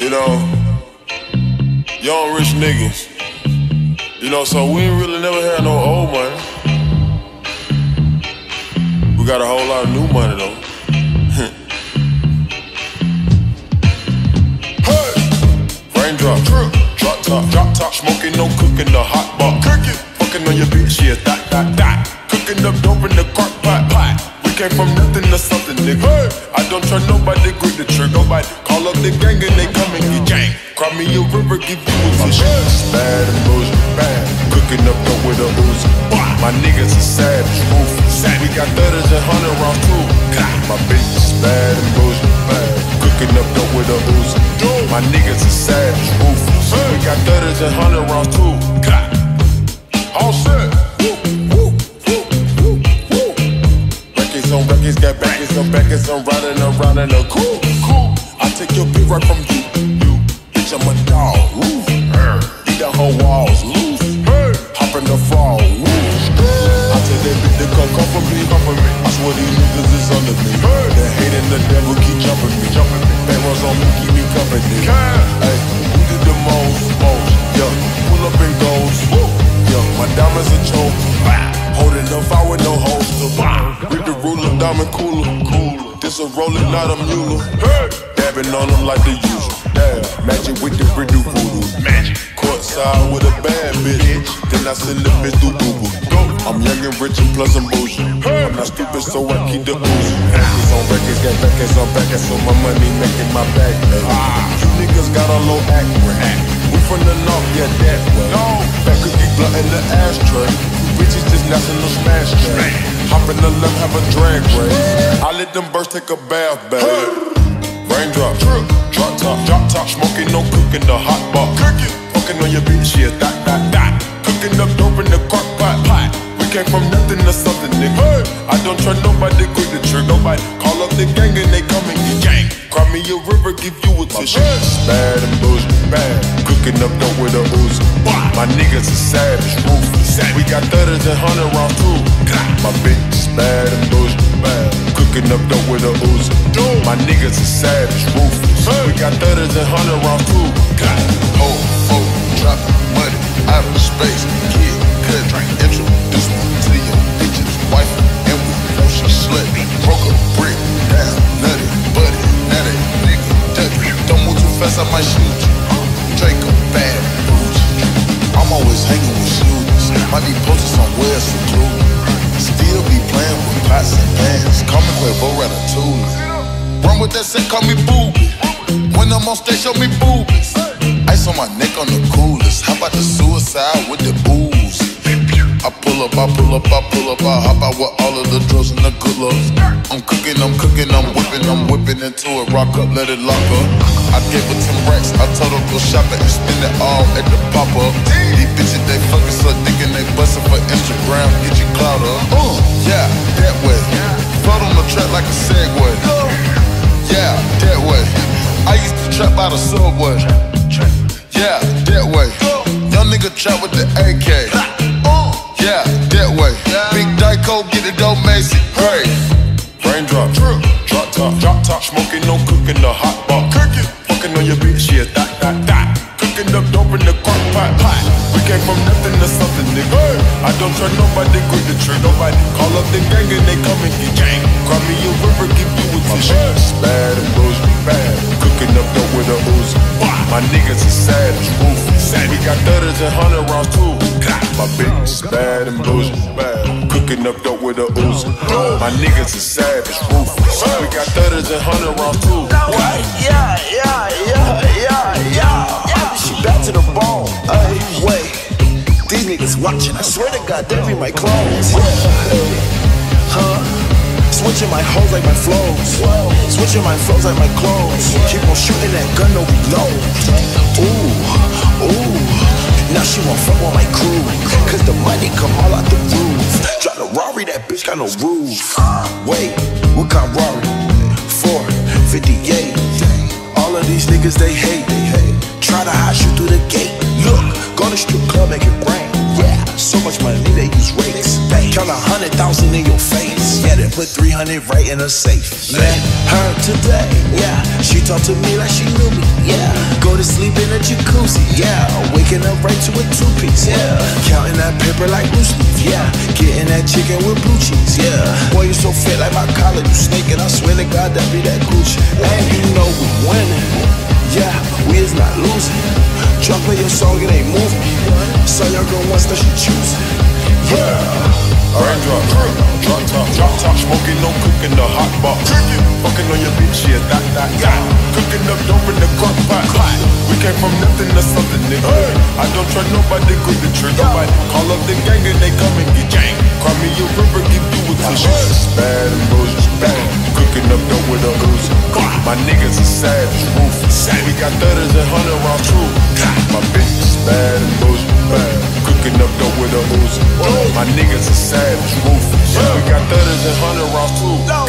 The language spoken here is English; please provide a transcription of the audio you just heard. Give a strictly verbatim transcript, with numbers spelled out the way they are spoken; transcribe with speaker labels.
Speaker 1: You know, young rich niggas. You know, so we ain't really never had no old money. We got a whole lot of new money though. Hey! Raindrop, drip, drop top, drop top, smoking, no cooking, the hot pot. Cooking, fucking on your bitch, yeah, that, that, that. Cooking up dope in the crock pot, pot. We came from nothing to something, nigga. Hey! I don't trust nobody, grip the trigger. Nobody call up the gang and they come and get gang. Cry me a river, give you a tissue. Bad and bullshit, bad. Cooking up dope with a Uzi. My niggas are savage, ruthless. We got thudders and hundred rounds too. My bitch is bad and bullshit, bad. Cooking up dope with a Uzi. My niggas are savage, ruthless. We got thudders and hundred rounds too. All set. Records on records, got backers on backers. I'm riding around in a cool, cool. I take your beat right from you, you. Bitch, I'm a dog. Woo. Eat the whole walls loose. Hey. Hop in the fall. Woo. I tell that bitch to come, come for me, come for me. I swear these niggas is under me. Hey. The hate and the devil keep jumping me, jumping me. Barrels on me, keep me company. Hey, we did the most, most. Yeah, pull up and goes. Woo. Yeah, my diamonds are choke. Holding up, I with no holster. Read the ruler, diamond cooler, cooler. This a roller, not a mule. Hey. Dabbing on them like the usual. Yeah, magic with the riddle voodoo. Magic. Courtside with a bad bitch. Then I send the bitch through boo boo. I'm young and rich and plus I'm bougie. I'm not stupid, so I keep the Uzi. Records on records, got backers on backers, so my money making my back. You niggas got a low act rate. We from the north, yeah, that way. Back cookie blunt in the ashtray. Bitches just national smash day. Hop in the left, have a drag race. I let them birds take a bath, babe. Raindrop, drip, drop top, drop top, smoking, no cooking, the hot pot. Cooking, fucking on your bitch, yeah, that, that, that. Cooking up dope in the crock pot, pot. We came from nothing to something, nigga. Hey. I don't trust nobody, grip the trigger. Nobody call up the gang and they come and get gang. Cry me a river, give you a tissue. Bad and bullshit, bad. Cooking up dope with a Uzi. My niggas are savage, ruthless. We got thudders and hundred rounds too. My bitch is bad and bullshit, bad. Cooking up dope with a Uzi. My niggas are savage, ruthless. We got thudders and hundred rounds too.
Speaker 2: Whole folk dropping money out of space. Kid, cut, introduce me to your bitch's wife, and we know she slut. Broke a brick down, nutty, buddy. Now that nigga dirty. Don't move too fast, I might shoot you. Draco, bad, Boujee. I'm always hanging with shooters. Might be posted somewhere secluded. Still be playing with pots and pans. Call me Quavo Ratatouille. Run with that set, call me Boobie. When I'm on stage, show me boobies. Ice on my neck on the coolest. How about the suicide with the booze? I pull up, I pull up, I pull up, I hop out with all of the drugs and the good looks. I'm cooking, I'm cooking, I'm whipping, I'm whipping into it. Rock up, let it lock up. I gave her ten racks, I told her go shopping and spend it all at the pop-up. These bitches, they fucking so dick and they bustin' for Instagram, get you clout up. Uh, yeah, that way. Float on the track like a Segway. Yeah, that way. I used to trap by the subway. Yeah, that way. Young nigga trap with the A K. Yeah, that way. Big Dyco, get it dope, Macy. Hey.
Speaker 1: Raindrop, drip, drop top, drop top, smoking, no cooking, the hot pot. Cooking, fucking on your bitch, yeah, that, that, that. Cooking up dope in the crock pot, pot. We came from nothing to something, nigga. Hey. I don't trust nobody, grip the trigger. Nobody call up the gang and they come and get gang. Cry me a river, give you a tissue. Bad and bullshit, bad. Cooking up dope with a Uzi. My niggas are savage, ruthless. We got thudders and hundred rounds too. My bitch is bad and bullshit, bad. Cooking up dope with a Uzi. My niggas are savage, ruthless. We got thudders and hundred rounds too.
Speaker 3: Yeah, yeah, yeah, yeah, yeah. She back to the bone. Ay, wait, these niggas watching. I swear to God, they be my clones. Yeah, huh? Switching my hoes like my flows. Switching my flows like my clothes. Keep on shooting that gun, no reload. Ooh, ooh. Now she won't fuck with my crew. Cause the money come all out the roof. Drive the Rari, that bitch got no roof. Wait, what kind of Rari? four fifty-eight. All of these niggas, they hate. Try to hide you through the gate. Look, go to strip club, make it rain. Yeah, so much money, they use rakes. Count a hundred thousand in your face. Yeah, that put three hundred right in her safe. Met her today, yeah. She talked to me like she knew me, yeah. Go to sleep in a jacuzzi, yeah. Waking up right to a two-piece, yeah. Counting that paper like loose leaf, yeah. Getting that chicken with blue cheese, yeah. Boy, you so fit like my collar, you snaking. I swear to God, that be that Gucci. And you know we winning, yeah. We is not losing. Drop play your song, it ain't moving. Saw your girl once that she choosing, yeah.
Speaker 2: Raindrop, drop top, drop top, smoking, no cooking the hot box. Fucking on your bitch, yeah, that, that, yeah. Cooking up dope in the crock pot. We came from nothing to something, nigga. I don't trust nobody, good to trick nobody. Call up the gang and they come and get gang. Cry me a river, give you a tissue. Bad and Boujee, bad. Cooking up dope with a Uzi. My niggas are savage, ruthless. We got thudders and hundred rounds true. My bitch is bad and Boujee, bad. Cooking up dope with a Uzi. My niggas are savage, ruthless. We got thudders and hundred rounds too.